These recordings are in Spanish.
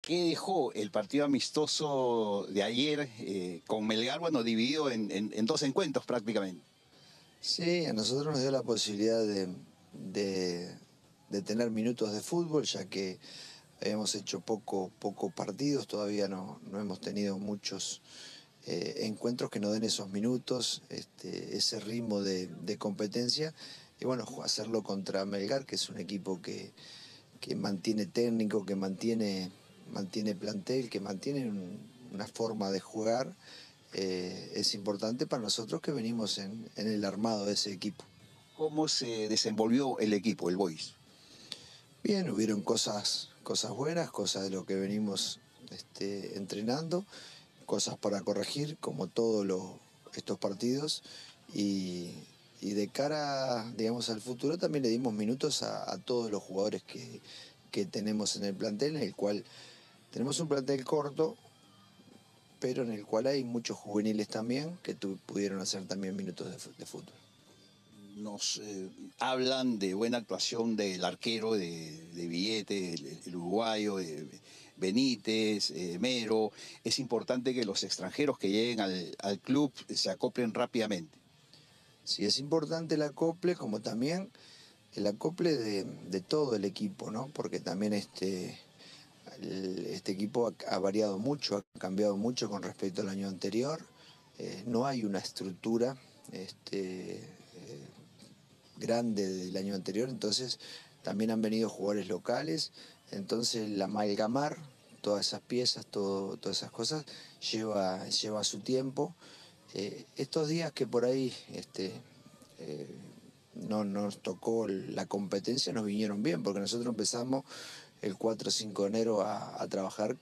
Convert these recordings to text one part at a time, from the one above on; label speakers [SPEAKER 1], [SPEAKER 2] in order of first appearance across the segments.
[SPEAKER 1] ¿Qué dejó el partido amistoso de ayer con Melgar, bueno, dividido en dos encuentros prácticamente?
[SPEAKER 2] Sí, a nosotros nos dio la posibilidad de- de tener minutos de fútbol, ya que habíamos hecho pocos partidos, todavía no hemos tenido muchos encuentros que nos den esos minutos, ese ritmo de competencia. Y bueno, hacerlo contra Melgar, que es un equipo que mantiene técnico, que mantiene plantel, que mantiene una forma de jugar, es importante para nosotros que venimos en el armado de ese equipo.
[SPEAKER 1] ¿Cómo se desenvolvió el equipo, el Boys?
[SPEAKER 2] Bien, hubieron cosas buenas, cosas de lo que venimos entrenando, cosas para corregir, como todos estos partidos, y, y de cara, digamos, al futuro también le dimos minutos a todos los jugadores que tenemos en el plantel, en el cual tenemos un plantel corto, pero en el cual hay muchos juveniles también que pudieron hacer también minutos de fútbol.
[SPEAKER 1] Nos hablan de buena actuación del arquero de Villete, el uruguayo, de Benítez, Mero. Es importante que los extranjeros que lleguen al club se acoplen rápidamente.
[SPEAKER 2] Sí, es importante el acople, como también el acople de todo el equipo, ¿no? Porque también este equipo ha variado mucho, ha cambiado mucho con respecto al año anterior. No hay una estructura grande del año anterior, entonces también han venido jugadores locales, entonces el amalgamar todas esas piezas, todas esas cosas, lleva su tiempo. Estos días que por ahí eh, no nos tocó la competencia, nos vinieron bien, porque nosotros empezamos el 4 o 5 de enero a trabajar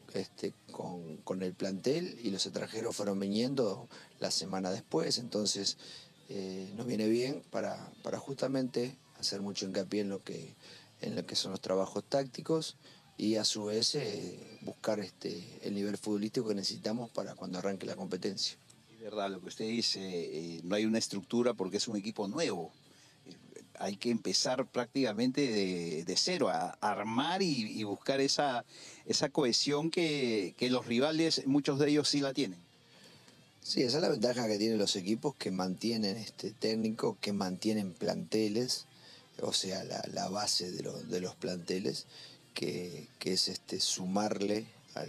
[SPEAKER 2] con el plantel, y los extranjeros fueron viniendo la semana después, entonces nos viene bien para justamente hacer mucho hincapié en lo que son los trabajos tácticos, y a su vez buscar el nivel futbolístico que necesitamos para cuando arranque la competencia.
[SPEAKER 1] Es verdad lo que usted dice, no hay una estructura porque es un equipo nuevo. Hay que empezar prácticamente de cero, a armar y buscar esa cohesión que los rivales, muchos de ellos sí la tienen.
[SPEAKER 2] Sí, esa es la ventaja que tienen los equipos que mantienen técnico, que mantienen planteles, o sea, la base de los planteles, que es sumarle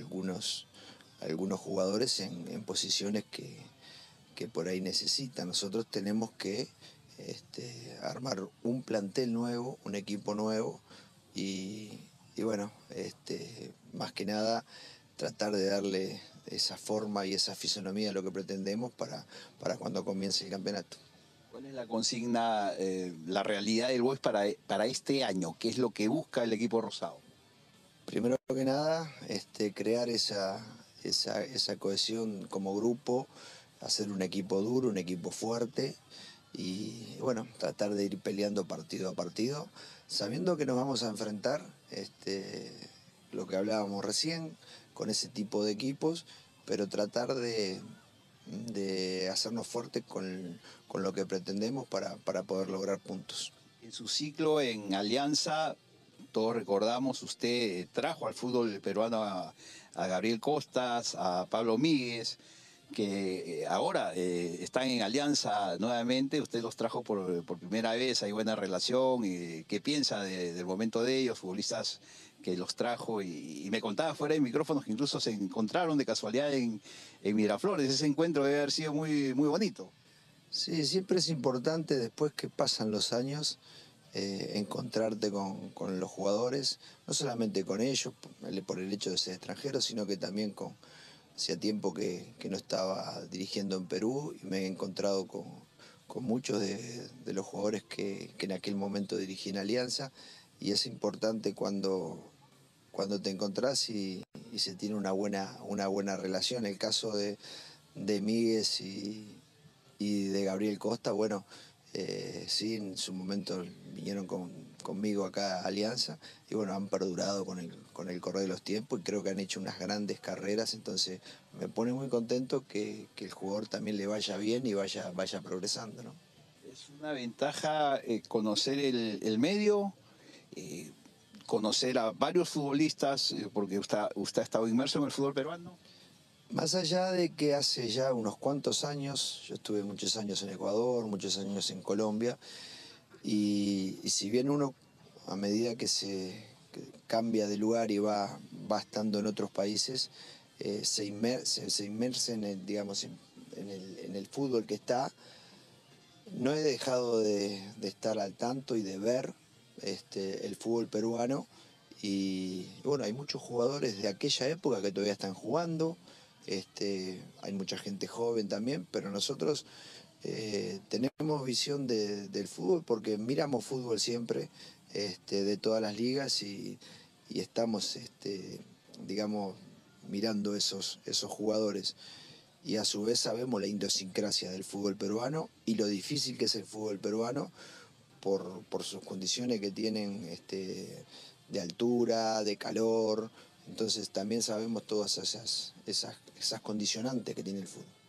[SPEAKER 2] algunos jugadores en posiciones que por ahí necesitan. Nosotros tenemos que armar un plantel nuevo, un equipo nuevo, y, y bueno, más que nada tratar de darle esa forma y esa fisonomía a lo que pretendemos para cuando comience el campeonato.
[SPEAKER 1] ¿Cuál es la consigna, la realidad del Boys para este año? ¿Qué es lo que busca el equipo rosado?
[SPEAKER 2] Primero que nada, crear esa cohesión como grupo, hacer un equipo duro, un equipo fuerte, y bueno, tratar de ir peleando partido a partido, sabiendo que nos vamos a enfrentar, lo que hablábamos recién, con ese tipo de equipos, pero tratar de hacernos fuertes con lo que pretendemos para poder lograr puntos.
[SPEAKER 1] En su ciclo en Alianza, todos recordamos, usted trajo al fútbol peruano a Gabriel Costas, a Pablo Míguez, que ahora están en Alianza nuevamente. Usted los trajo por primera vez, hay buena relación. ¿Qué piensa del momento de ellos, futbolistas que los trajo? Y me contaba fuera de micrófonos que incluso se encontraron de casualidad en Miraflores. Ese encuentro debe haber sido muy, muy bonito.
[SPEAKER 2] Sí, siempre es importante después que pasan los años encontrarte con los jugadores, no solamente con ellos, por el hecho de ser extranjeros, sino que también hacía tiempo que no estaba dirigiendo en Perú, y me he encontrado con muchos de los jugadores que en aquel momento dirigí en Alianza, y es importante cuando te encontrás y se tiene una buena relación. El caso de Míguez y de Gabriel Costa, bueno, sí, en su momento vinieron conmigo acá a Alianza, y bueno, han perdurado con el correr de los tiempos, y creo que han hecho unas grandes carreras, entonces me pone muy contento que el jugador también le vaya bien y vaya progresando, ¿no?
[SPEAKER 1] Es una ventaja conocer el medio. eh, conocer a varios futbolistas, porque usted ha estado inmerso en el fútbol peruano.
[SPEAKER 2] Más allá de que hace ya unos cuantos años, yo estuve muchos años en Ecuador, muchos años en Colombia, y si bien uno a medida que cambia de lugar y va estando en otros países, se inmersa en el, digamos, en el fútbol que está, no he dejado de estar al tanto y de ver el fútbol peruano. Y bueno, hay muchos jugadores de aquella época que todavía están jugando. Hay mucha gente joven también, pero nosotros tenemos visión del fútbol porque miramos fútbol siempre, de todas las ligas, y estamos, digamos, mirando esos jugadores. Y a su vez sabemos la idiosincrasia del fútbol peruano y lo difícil que es el fútbol peruano por sus condiciones que tienen, de altura, de calor. Entonces también sabemos todas esas condicionantes que tiene el fútbol.